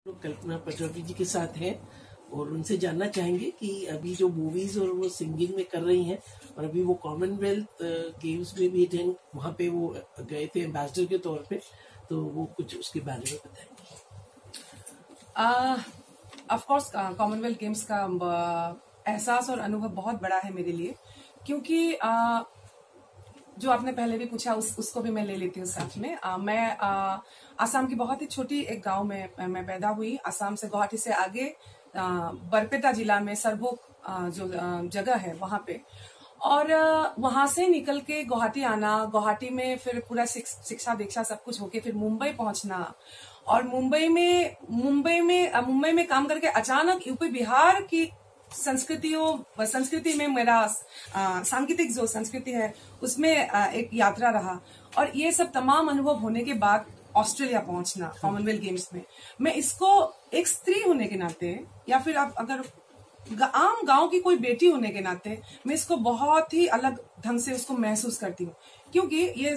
लोग कल्पना पटौरी जी के साथ हैं और उनसे जानना चाहेंगे कि अभी जो मूवीज और वो सिंगिंग में कर रही हैं और अभी वो कॉमनवेल्थ गेम्स में भी थे, वहाँ पे वो गए थे एम्बेसडर के तौर पे, तो वो कुछ उसके बारे में बताएंगे। ऑफ कोर्स कॉमनवेल्थ गेम्स का एहसास और अनुभव बहुत बड़ा है मेरे लिए, क्योंकि जो आपने पहले भी पूछा उसको भी मैं ले लेती हूँ साथ में। मैं आसाम की बहुत ही छोटी एक गांव में मैं पैदा हुई। आसाम से गुवाहाटी से आगे बरपेटा जिला में सरबोक जो जगह है वहां पे, और वहां से निकल के गुवाहाटी आना, गुवाहाटी में फिर पूरा शिक्षा दीक्षा सब कुछ होके फिर मुंबई पहुंचना, और मुंबई में काम करके अचानक यूपी बिहार की संस्कृति में मेरा सांगीतिक जो संस्कृति है उसमें एक यात्रा रहा। और ये सब तमाम अनुभव होने के बाद ऑस्ट्रेलिया पहुंचना कॉमनवेल्थ गेम्स में, मैं इसको एक स्त्री होने के नाते, या फिर आप अगर आम गांव की कोई बेटी होने के नाते, मैं इसको बहुत ही अलग ढंग से उसको महसूस करती हूँ। क्योंकि ये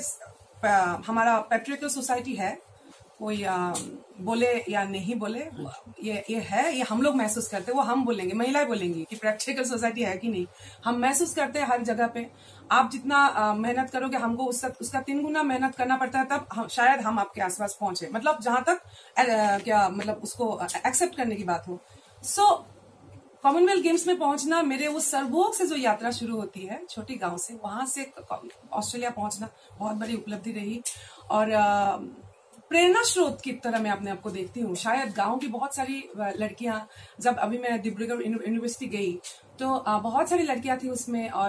हमारा पैट्रियर्कल सोसाइटी है, कोई बोले या नहीं बोले, ये है, ये हम लोग महसूस करते हैं। वो हम बोलेंगे, महिलाएं बोलेंगी कि प्रैक्टिकल सोसाइटी है कि नहीं, हम महसूस करते हैं हर जगह पे। आप जितना मेहनत करोगे, हमको उसका 3 गुना मेहनत करना पड़ता है, तब शायद हम आपके आसपास पहुंचे, मतलब जहां तक क्या मतलब उसको एक्सेप्ट करने की बात हो। सो कॉमनवेल्थ गेम्स में पहुंचना, मेरे वो सरबोग से जो यात्रा शुरू होती है छोटी गांव से, वहां से ऑस्ट्रेलिया पहुंचना बहुत बड़ी उपलब्धि रही। और प्रेरणा स्रोत की तरह मैं अपने आप को देखती हूँ। शायद गांव की बहुत सारी लड़कियां, जब अभी मैं डिब्रूगढ़ यूनिवर्सिटी गई तो बहुत सारी लड़कियां थी उसमें, और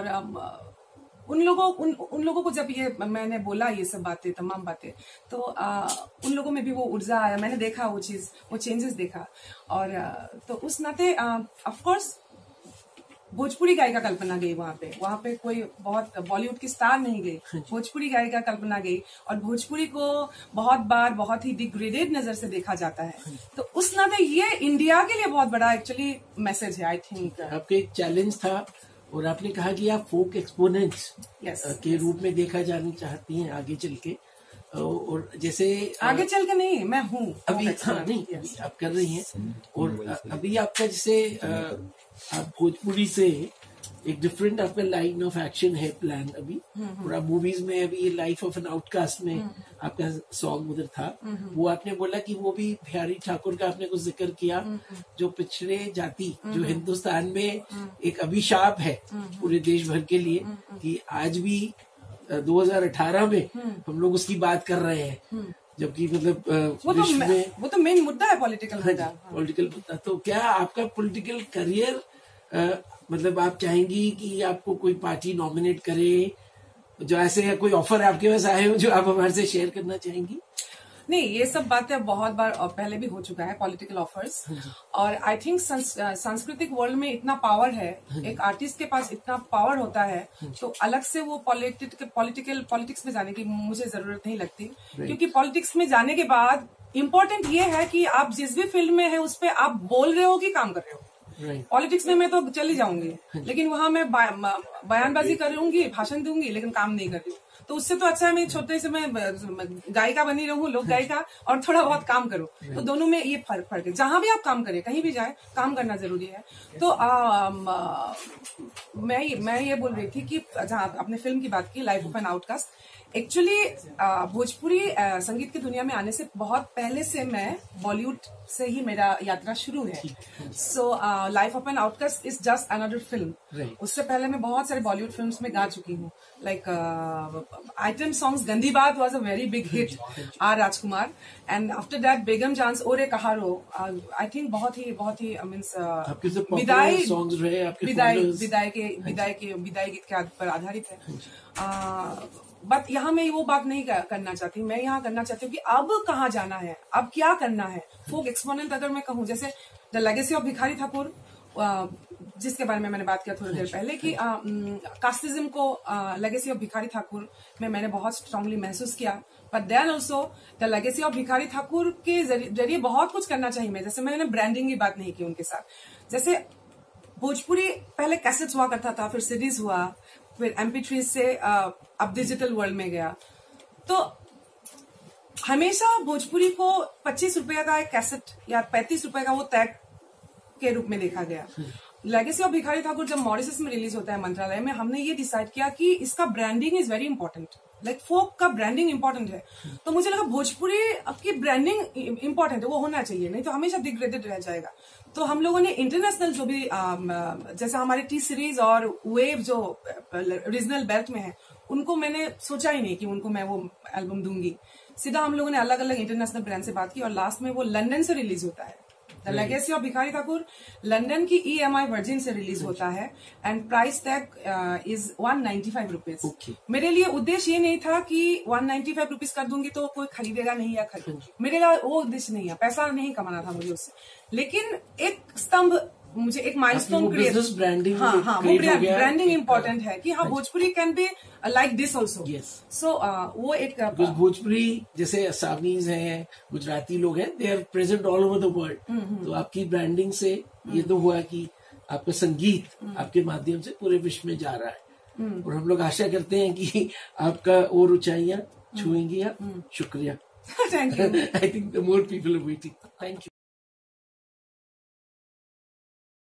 उन लोगों को जब ये मैंने बोला ये सब बातें, तमाम बातें, तो उन लोगों में भी वो ऊर्जा आया। मैंने देखा वो चीज, वो चेंजेस देखा। और तो उस नाते ऑफ कोर्स भोजपुरी गायिका कल्पना गई वहां पे कोई बहुत बॉलीवुड की स्टार नहीं गई, भोजपुरी गायिका कल्पना गई। और भोजपुरी को बहुत बार बहुत ही डिग्रेडेड नजर से देखा जाता है, तो उस नाते ये इंडिया के लिए बहुत बड़ा एक्चुअली मैसेज है। आई थिंक आपके एक चैलेंज था और आपने कहा कि आप फोक एक्सपोनेंट्स के रूप में देखा जाना चाहती हैं आगे चल के, और जैसे आगे चल के नहीं, मैं हूँ अभी, नहीं अभी आप कर रही हैं। और अभी आपका जैसे आप भोजपुरी से एक डिफरेंट आपका लाइन ऑफ एक्शन है प्लान अभी, और आप मूवीज में अभी लाइफ ऑफ एन आउटकास्ट में आपका सॉन्ग उधर था, वो आपने बोला कि वो भी बिहारी ठाकुर का आपने कुछ जिक्र किया, जो पिछड़े जाति जो हिंदुस्तान में एक अभिशाप है पूरे देश भर के लिए, कि आज भी 2018 में हम लोग उसकी बात कर रहे हैं, जबकि मतलब वो तो मेन मुद्दा है, पॉलिटिकल मुद्दा। तो क्या आपका पॉलिटिकल करियर मतलब आप चाहेंगी कि आपको कोई पार्टी नॉमिनेट करे, जो ऐसे कोई ऑफर आपके पास आए हो जो आप हमारे से शेयर करना चाहेंगी? नहीं, ये सब बातें बहुत बार पहले भी हो चुका है, पॉलिटिकल ऑफर्स। और आई थिंक सांस्कृतिक वर्ल्ड में इतना पावर है, एक आर्टिस्ट के पास इतना पावर होता है, तो अलग से वो पॉलिटिक्स में जाने की मुझे जरूरत नहीं लगती। क्योंकि पॉलिटिक्स में जाने के बाद इम्पोर्टेंट ये है कि आप जिस भी फील्ड में है उस पर आप बोल रहे हो कि काम कर रहे हो। पॉलिटिक्स में मैं तो चली जाऊंगी, लेकिन वहां मैं बयानबाजी करूंगी, भाषण दूंगी, लेकिन काम नहीं कर रही हूँ। तो उससे तो अच्छा है मैं छोटे से मैं गायिका बनी रहूं, लोक गायिका, और थोड़ा बहुत काम करूं। तो दोनों में ये फर्क है। जहां भी आप काम करें, कहीं भी जाए, काम करना जरूरी है। तो मैं ये बोल रही थी कि जहां आपने फिल्म की बात की, life of an outcast, actually Bhojpuri संगीत की दुनिया में आने से बहुत पहले से मैं बॉलीवुड से ही मेरा यात्रा शुरू है। So life of an outcast is just another film. उससे पहले मैं बहुत सारे बॉलीवुड फिल्म्स में गा चुकी हूँ, like item songs Gandi Baat was a very big hit, R Rajkumar, and after that Begum Jaan's Ore कहारो, आई थिंक बहुत ही मीन्स विदाई गीत के पर आधारित है। बट यहाँ मैं वो बात नहीं करना चाहती। मैं यहाँ करना चाहती हूँ कि अब कहाँ जाना है, अब क्या करना है। फोक एक्सपोनेंट अगर मैं कहूँ, जैसे the legacy of Bhikhari Thakur, जिसके बारे में मैंने बात किया थोड़ी देर पहले, कि कास्टिज्म को लेगेसी ऑफ भिखारी ठाकुर में मैंने बहुत स्ट्रांगली महसूस किया। But then also the legacy of Bhikhari Thakur के जरिए बहुत कुछ करना चाहिए। मैं जैसे मैंने ब्रांडिंग की बात नहीं की उनके साथ। जैसे भोजपुरी पहले कैसेट्स हुआ करता था, फिर सीडीज हुआ, फिर MP3 से अब डिजिटल वर्ल्ड में गया। तो हमेशा भोजपुरी को 25 रुपए का एक कैसेट या 35 रुपए का वो टैग के रूप में देखा गया। लेगेसी ऑफ भिखारी ठाकुर जब मॉरिशस में रिलीज होता है मंत्रालय में, हमने ये डिसाइड किया कि इसका branding is very important, like folk का ब्रांडिंग इंपॉर्टेंट है। तो मुझे लगा भोजपुरी आपकी ब्रांडिंग इंपॉर्टेंट है, वो होना चाहिए, नहीं तो हमेशा डिग्रेडेड रह जाएगा। तो हम लोगों ने इंटरनेशनल जो भी जैसे हमारे टी सीरीज और वेव जो रीजनल बेल्ट में है, उनको मैंने सोचा ही नहीं कि उनको मैं वो एल्बम दूंगी। सीधा हम लोगों ने अलग अलग इंटरनेशनल ब्रांड से बात की और लास्ट में वो लंदन से रिलीज होता है। The legacy of Bhikhari Thakur London की EMI वर्जिन से रिलीज होता है and price tag is 195 rupees. मेरे लिए उद्देश्य ये नहीं था कि 195 रुपीज कर दूंगी तो कोई खरीदेगा नहीं या खरीदेगा, मेरे लिए वो उद्देश्य नहीं है, पैसा नहीं कमाना था मुझे उससे। लेकिन एक स्तंभ, मुझे एक माइलस्टोन क्रिएट, ब्रांडिंग, वो ब्रांडिंग इंपॉर्टेंट है कि हाँ Bhojpuri can be like this also. So वो एक भोजपुरी जैसे असामीज हैं, गुजराती लोग हैं, they are present all over the world. तो आपकी ब्रांडिंग से ये तो हुआ कि आपका संगीत आपके माध्यम से पूरे विश्व में जा रहा है, और हम लोग आशा करते हैं कि आपका और ऊंचाइयां छुएंगी आप। शुक्रिया। Thank you. I think the more people are waiting. Thank you.